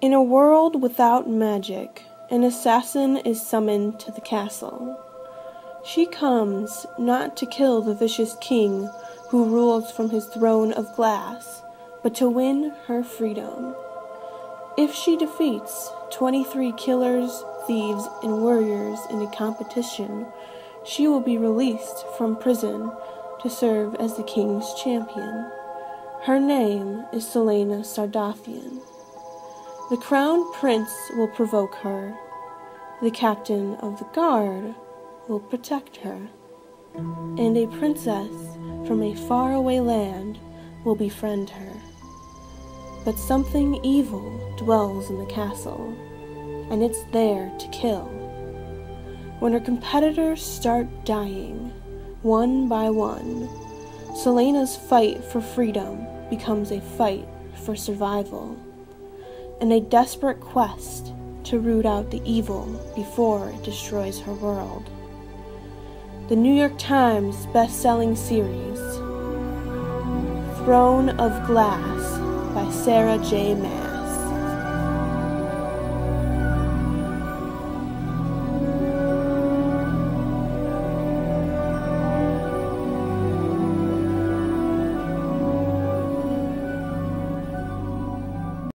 In a world without magic, an assassin is summoned to the castle. She comes not to kill the vicious king who rules from his throne of glass, but to win her freedom. If she defeats 23 killers, thieves, and warriors in a competition, she will be released from prison to serve as the king's champion. Her name is Selena Sardathian. The crown prince will provoke her. The captain of the guard will protect her. And a princess from a faraway land will befriend her. But something evil dwells in the castle, and it's there to kill. When her competitors start dying, one by one, Selena's fight for freedom becomes a fight for survival, and a desperate quest to root out the evil before it destroys her world. The New York Times best-selling series, Throne of Glass by Sarah J. Maas.